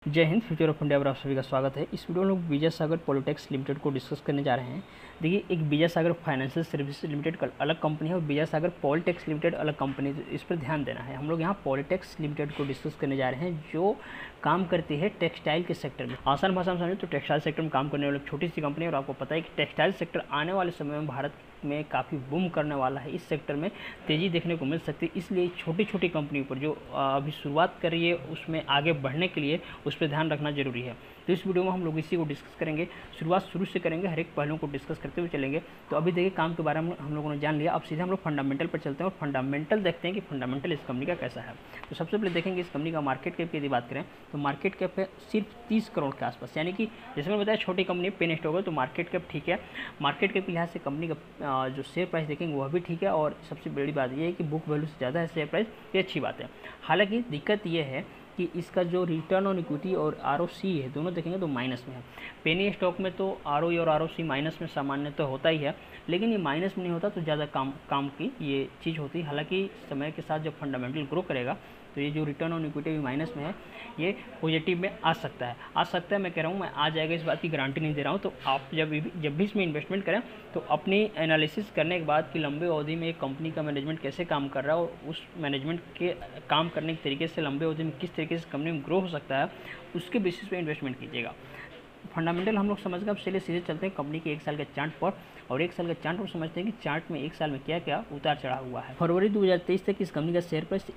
जय Hind. Future of India पर आप सभी का स्वागत है। इस वीडियो में लोग विजय सागर पॉलिटेक्स लिमिटेड को डिस्कस करने जा रहे हैं। देखिए, एक Vijay Sagar financial services limited का अलग कंपनी है और विजय सागर पॉलिटेक्स लिमिटेड अलग कंपनी है। इस पर ध्यान देना है। हम लोग यहाँ पॉलिटेक्स लिमिटेड को डिस्कस करने जा रहे हैं जो काम करती है टेक्सटाइल के सेक्टर में। आसान भाषा में समझे तो टेक्सटाइल सेक्टर में काम करने वाली छोटी सी कंपनी है और आपको पता है कि टेक्सटाइल सेक्टर आने वाले समय में भारत में काफ़ी बूम करने वाला है। इस सेक्टर में तेज़ी देखने को मिल सकती है, इसलिए छोटी छोटी कंपनियों पर जो अभी शुरुआत कर रही है उसमें आगे बढ़ने के लिए उस पर ध्यान रखना जरूरी है। तो इस वीडियो में हम लोग इसी को डिस्कस करेंगे। शुरुआत शुरू से करेंगे, हर एक पहलुओं को डिस्कस करते हुए चलेंगे। तो अभी देखिए, काम के बारे में हम लोगों ने जान लिया। अब सीधे हम लोग फंडामेंटल पर चलते हैं और फंडामेंटल देखते हैं कि फंडामेंटल इस कंपनी का कैसा है। तो सबसे पहले देखेंगे इस कंपनी का मार्केट कैप की यदि बात करें तो मार्केट कैप है सिर्फ 30 करोड़ के आसपास, यानी कि जैसे मैं बताया छोटी कंपनी पेन स्टॉक है तो मार्केट कैप ठीक है। मार्केट कैप के लिहाज से कंपनी का जो शेयर प्राइस देखेंगे वह भी ठीक है और सबसे बड़ी बात यह है कि बुक वैल्यू से ज़्यादा है शेयर प्राइस, ये अच्छी बात है। हालांकि दिक्कत यह है कि इसका जो रिटर्न ऑन इक्विटी और आरओसी है दोनों देखेंगे तो माइनस में है। पेनी स्टॉक में तो आरओई और आरओसी माइनस में सामान्य तो होता ही है, लेकिन ये माइनस में नहीं होता तो ज़्यादा काम की ये चीज़ होती है। हालांकि समय के साथ जब फंडामेंटल ग्रो करेगा तो ये जो रिटर्न ऑन इक्विटी भी माइनस में है ये पॉजिटिव में आ सकता है। मैं कह रहा हूँ, मैं आ जाएगा इस बात की गारंटी नहीं दे रहा हूँ। तो आप जब भी इसमें इन्वेस्टमेंट करें तो अपनी एनालिसिस करने के बाद कि लंबे अवधि में एक कंपनी का मैनेजमेंट कैसे काम कर रहा है और उस मैनेजमेंट के काम करने के तरीके से लंबे अवधि में किस तरीके से कंपनी में ग्रो हो सकता है, उसके बेसिस पे इन्वेस्टमेंट कीजिएगा। फंडामेंटल हम लोग समझ गए। अब चलिए सीधे चलते हैं कंपनी के एक साल के चार्ट पर और एक साल के चार्ट पर समझते हैं कि चार्ट में एक साल में क्या क्या उतार चढ़ा हुआ है। फरवरी 2023 तक इस कंपनी का शेयर प्राइस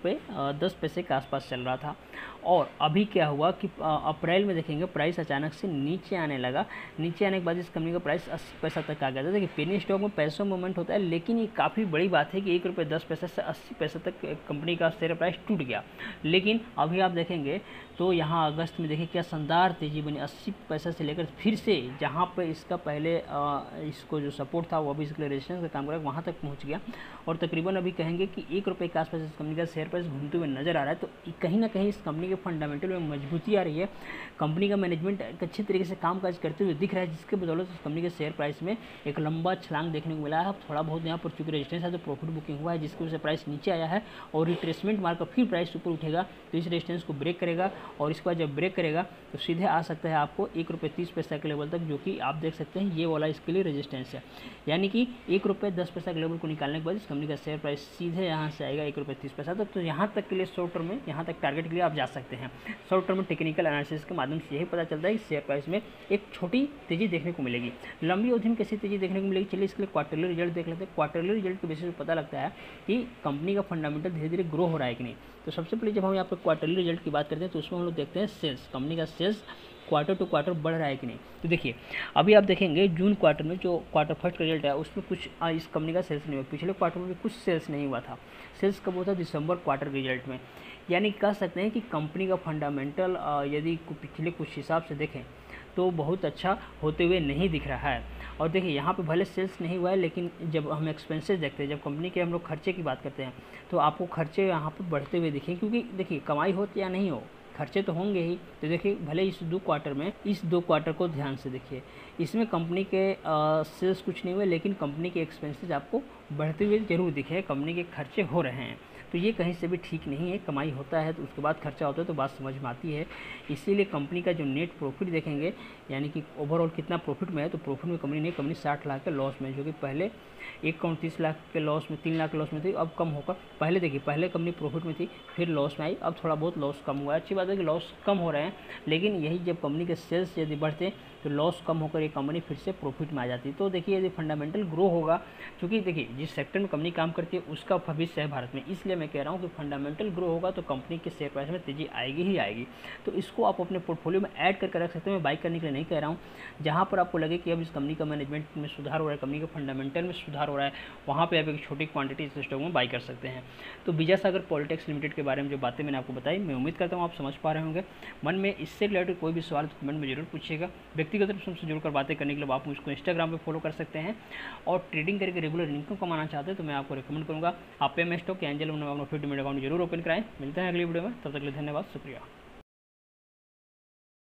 ₹1.10 के आसपास चल रहा था और अभी क्या हुआ कि अप्रैल में देखेंगे प्राइस अचानक से नीचे आने लगा। नीचे आने के बाद इस कंपनी का प्राइस 80 पैसा तक आ गया था। देखिए, पेनी स्टॉक में पैसों मूवमेंट होता है, लेकिन ये काफ़ी बड़ी बात है कि ₹1.10 से 80 पैसा तक कंपनी का शेयर प्राइस टूट गया। लेकिन अभी आप देखेंगे तो यहाँ अगस्त में देखिए क्या शानदार तेज़ी बनी। 80 पैसा से लेकर फिर से जहाँ पर इसका पहले इसको जो सपोर्ट था वो भी इसके लिए रेजिस्टेंस का काम कर वहाँ तक पहुँच गया और तकरीबन अभी कहेंगे कि ₹1 के आसपास इस कंपनी का शेयर प्राइस घूमते हुए नजर आ रहा है। तो कहीं ना कहीं इस कंपनी के फंडामेंटल में मजबूती आ रही है। कंपनी का मैनेजमेंट एक अच्छे तरीके से काम काज करते हुए दिख रहा है, जिसके बदौलत इस कंपनी के शेयर प्राइस में एक लंबा छलांग देखने को मिला है। थोड़ा बहुत यहाँ पर चूंकि रेजिस्टेंस है तो प्रॉफिट बुकिंग हुआ है, जिसकी वजह से प्राइस नीचे आया है और रिट्रेसमेंट मारकर फिर प्राइस ऊपर उठेगा तो इस रेजिस्टेंस को ब्रेक करेगा और इसके बाद जब ब्रेक करेगा तो सीधे आ सकता है आपको ₹1.30 के लेवल तक, जो कि आप देख सकते हैं ये वाला इसके लिए रेजिस्टेंस है। यानी कि ₹1.10 के लेवल को निकालने के बाद इस कंपनी का शेयर प्राइस सीधे यहाँ से आएगा ₹1.30 तक। तो यहाँ तक के लिए शॉर्ट टर्म में यहाँ तक टारगेट के लिए आप जा सकते हैं। शॉर्ट टर्म में टेक्निकल एनालिसिस के माध्यम से यही पता चलता है कि शेयर प्राइस में एक छोटी तेजी देखने को मिलेगी। लंबी अवधि में कैसी तेजी देखने को मिलेगी, चलिए इसके लिए क्वार्टरली रिजल्ट देख लेते हैं। क्वार्टरली रिजल्ट के बेसिस पर पता लगता है कि कंपनी का फंडामेंटल धीरे धीरे ग्रो हो रहा है कि नहीं। तो सबसे पहले जब हम यहाँ पर क्वार्टरली रिजल्ट की बात करते हैं तो उसमें हम लोग देखते हैं सेल्स, कंपनी का सेल्स क्वार्टर टू क्वार्टर बढ़ रहा है कि नहीं। तो देखिए, अभी आप देखेंगे जून क्वार्टर में जो क्वार्टर फर्स्ट रिजल्ट है उसमें कुछ इस कंपनी का सेल्स नहीं हुआ। पिछले क्वार्टर में भी कुछ सेल्स नहीं हुआ था। सेल्स कब हुआ था? दिसंबर क्वार्टर रिजल्ट में। यानी कह सकते हैं कि कंपनी का फंडामेंटल यदि पिछले कुछ हिसाब से देखें तो बहुत अच्छा होते हुए नहीं दिख रहा है। और देखिए, यहाँ पे भले सेल्स नहीं हुआ है, लेकिन जब हम एक्सपेंसेस देखते हैं, जब कंपनी के हम लोग खर्चे की बात करते हैं तो आपको खर्चे यहाँ पर बढ़ते हुए दिखें, क्योंकि देखिए कमाई हो या नहीं हो खर्चे तो होंगे ही। तो देखिए, भले इस दो क्वार्टर को ध्यान से देखिए, इसमें कंपनी के सेल्स कुछ नहीं हुए, लेकिन कंपनी के एक्सपेंसेस आपको बढ़ते हुए जरूर दिखे, कंपनी के खर्चे हो रहे हैं। तो ये कहीं से भी ठीक नहीं है। कमाई होता है तो उसके बाद खर्चा होता है तो बात समझ में आती है। इसीलिए कंपनी का जो नेट प्रॉफिट देखेंगे, यानी कि ओवरऑल कितना प्रॉफिट में है, तो प्रॉफिट में कंपनी 60 लाख के लॉस में, जो कि पहले 1.30 लाख के लॉस में, 3 लाख के लॉस में थी, अब कम होकर पहले देखिए पहले कंपनी प्रॉफिट में थी फिर लॉस में आई, अब थोड़ा बहुत लॉस कम हुआ है। अच्छी बात है कि लॉस कम हो रहे हैं, लेकिन यही जब कंपनी के सेल्स यदि बढ़ते तो लॉस कम होकर ये कंपनी फिर से प्रॉफिट में आ जाती। तो देखिए, यदि फंडामेंटल ग्रो होगा, क्योंकि देखिए जिस सेक्टर में कंपनी काम करती है उसका भविष्य है भारत में, इसलिए मैं कह रहा हूँ कि फंडामेंटल ग्रो होगा तो कंपनी के शेयर प्राइस में तेजी आएगी ही आएगी। तो इसको आप अपने पोर्टफोलियो में ऐड करके रख सकते हैं। मैं बाई करने के लिए नहीं कह रहा हूँ। जहाँ पर आपको लगे कि अब इस कंपनी का मैनेजमेंट में सुधार हो रहा है, कंपनी के फंडामेंटल में सुधार हो रहा है, वहाँ पर आप एक छोटी क्वांटिटी इस स्टॉक में बाई कर सकते हैं। तो विजय सागर पॉलिटेक्स लिमिटेड के बारे में जो बातें मैंने आपको बताई, मैं उम्मीद करता हूँ आप समझ पा रहे होंगे। मन में इससे रिलेटेड कोई भी सवाल तो कमेंट में जरूर पूछिएगा। व्यक्तिगत रूप से हमसे जुड़कर बातें करने के लिए आप मुझको इंस्टाग्राम पे फॉलो कर सकते हैं और ट्रेडिंग करके रेगुलर इनकम कमाना चाहते हैं तो मैं आपको रिकमेंड करूँगा आप पे स्टॉक या एंजल में अपना फिर डीमैट अकाउंट जरूर ओपन कराएं। मिलते हैं अगली वीडियो में, तब तक के लिए धन्यवाद, शुक्रिया।